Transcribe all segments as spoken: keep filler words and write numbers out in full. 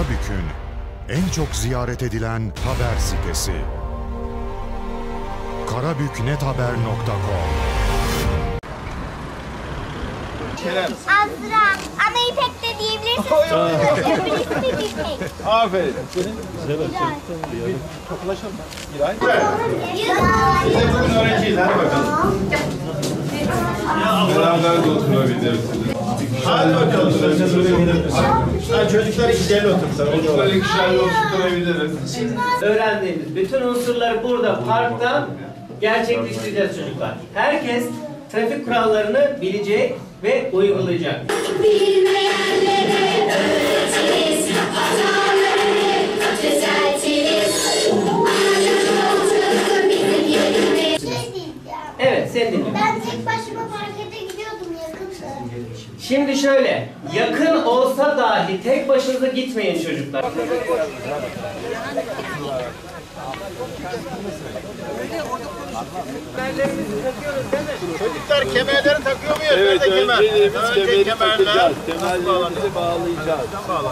Karabük'ün en çok ziyaret edilen haber sitesi karabük net haber nokta com. Azra, ana İpek de diyebilirsin. Öbür ismi İpek. Aferin. Güzel. Toplaşalım. Giray. Güzel. Biz de bugün öğrenciyiz. Hadi bakalım. Beraber de oturabiliriz. Hadi bakalım. Ha, çocuklar ikişerli otursa. Çocuklar ikişerli oturtabiliriz. Öğrendiğimiz bütün unsurları burada parkta gerçekleştireceğiz çocuklar. Herkes trafik kurallarını bilecek ve uygulayacak. Bilmeyenlere öğretiriz, hataları düzeltiriz. Şey diyeceğim. Evet, sen dinle. Ben tek başıma markete gidiyordum yakınsa. Şimdi şöyle, yakın olsa dahi tek başınıza gitmeyin çocuklar. Çocuklar kemerleri takıyor muyuz? Evet, Nerede kemer? önceliğimiz Önce kemeri kemerler. takacağız. Kemerlerimizi bağlayacağız. Bağla.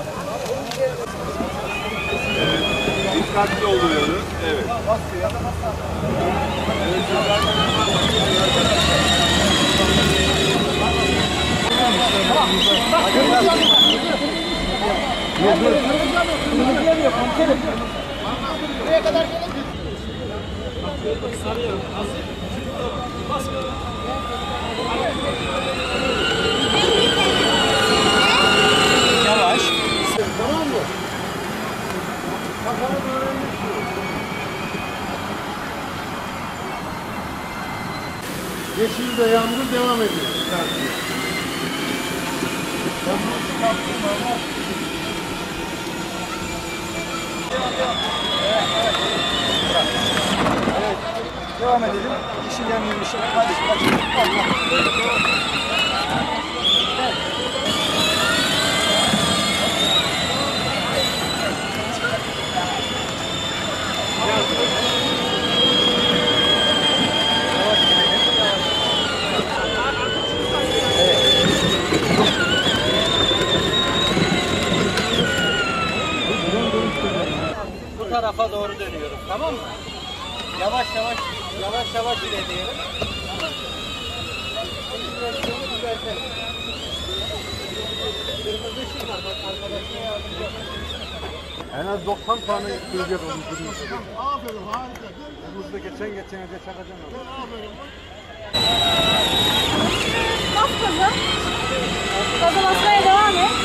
Evet, dikkatli oluyoruz. Evet. Buraya kadar gelin. Yavaş. Tamam mı? Kafana doğru yeşil ve yağmur devam ediyor. Evet, devam edelim. Yeşil yanıyor, yeşil. Hadi, hadi. Bu tarafa doğru dönüyoruz, tamam mı? Yavaş yavaş, yavaş yavaş ilerleyelim. En az doksan tane görecek onu. Aferin, harika. Hızlı geçen geçene de çakacaksın onu. Aferin. Bas gaza. Gaza basmaya devam et.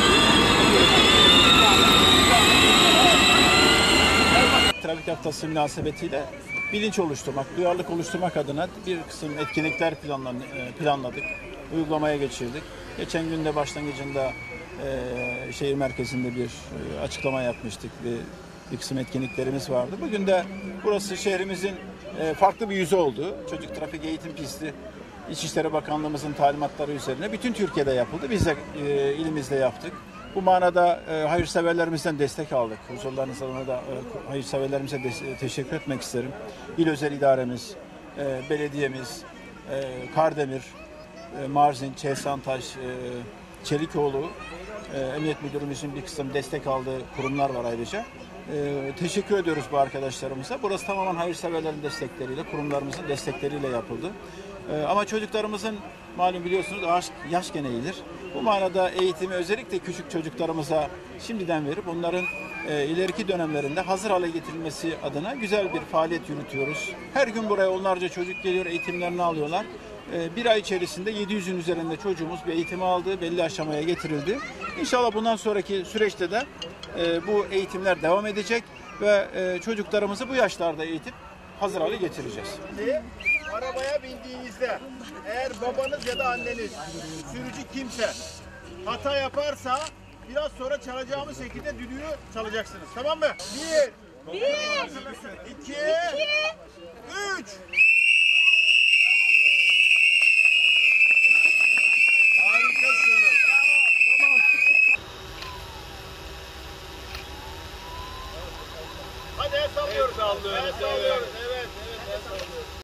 Trafik haftası münasebetiyle bilinç oluşturmak, duyarlılık oluşturmak adına bir kısım etkinlikler planladık, uygulamaya geçirdik. Geçen gün de başlangıcında e, şehir merkezinde bir e, açıklama yapmıştık ve bir kısım etkinliklerimiz vardı. Bugün de burası şehrimizin e, farklı bir yüzü oldu. Çocuk trafik eğitim pisti İçişleri Bakanlığımızın talimatları üzerine bütün Türkiye'de yapıldı. Biz de e, ilimizde yaptık. Bu manada e, hayırseverlerimizden destek aldık. Huzurlarınızda da e, hayırseverlerimize de, e, teşekkür etmek isterim. İl Özel İdaremiz, e, belediyemiz, e, Kardemir, e, Marzin, Çesantaş, e, Çelikoğlu, e, Emniyet Müdürümüzün bir kısım destek aldığı kurumlar var ayrıca. E, teşekkür ediyoruz bu arkadaşlarımıza. Burası tamamen hayırseverlerin destekleriyle, kurumlarımızın destekleriyle yapıldı. E, ama çocuklarımızın malum biliyorsunuz yaş, yaş gene iyidir. Bu manada eğitimi özellikle küçük çocuklarımıza şimdiden verip onların e, ileriki dönemlerinde hazır hale getirilmesi adına güzel bir faaliyet yürütüyoruz. Her gün buraya onlarca çocuk geliyor, eğitimlerini alıyorlar. E, bir ay içerisinde yedi yüzün üzerinde çocuğumuz bir eğitimi aldı, belli aşamaya getirildi. İnşallah bundan sonraki süreçte de e, bu eğitimler devam edecek ve e, çocuklarımızı bu yaşlarda eğitip hazır hale getireceğiz. Arabaya bindiğinizde eğer babanız ya da anneniz sürücü kimse hata yaparsa biraz sonra çalacağımız şekilde düdüğü çalacaksınız. Tamam mı? Bir, bir, iki, iki, üç.